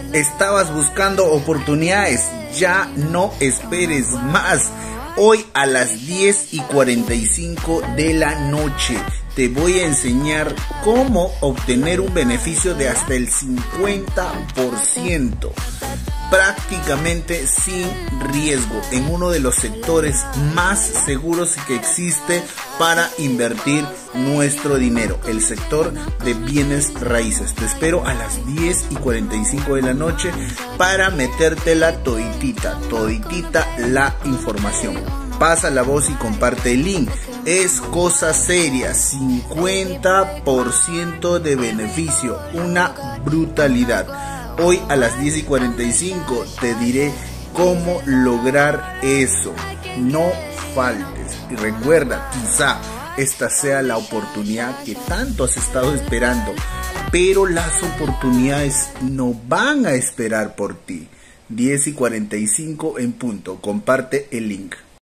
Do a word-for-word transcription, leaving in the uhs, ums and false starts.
¿Estabas buscando oportunidades? Ya no esperes más. Hoy a las diez y cuarenta y cinco de la noche te voy a enseñar cómo obtener un beneficio de hasta el cincuenta por ciento. Prácticamente sin riesgo en uno de los sectores más seguros que existe para invertir nuestro dinero, el sector de bienes raíces. Te espero a las diez y cuarenta y cinco de la noche para metértela toditita, toditita la información. Pasa la voz y comparte el link. Es cosa seria, cincuenta por ciento de beneficio, una brutalidad. Hoy a las diez y cuarenta y cinco te diré cómo lograr eso. No faltes. Y recuerda, quizá esta sea la oportunidad que tanto has estado esperando, pero las oportunidades no van a esperar por ti. diez y cuarenta y cinco en punto. Comparte el link.